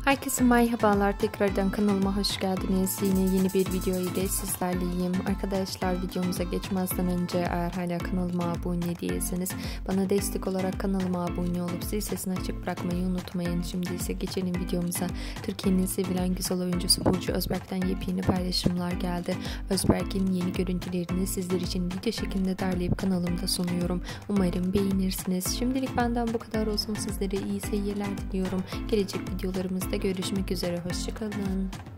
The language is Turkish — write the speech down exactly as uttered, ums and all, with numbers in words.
Herkese merhabalar, tekrardan kanalıma hoş geldiniz. Yine yeni bir video ile sizlerleyim. Arkadaşlar, videomuza geçmezden önce eğer hala kanalıma abone değilseniz bana destek olarak kanalıma abone olup zil sesini açık bırakmayı unutmayın. Şimdi ise geçelim videomuza. Türkiye'nin sevilen güzel oyuncusu Burcu Özberk'ten yepyeni paylaşımlar geldi. Özberk'in yeni görüntülerini sizler için video şeklinde derleyip kanalımda sunuyorum. Umarım beğenirsiniz. Şimdilik benden bu kadar olsun. Sizlere iyi seyirler diliyorum. Gelecek videolarımızda görüşmek üzere. Hoşça kalın.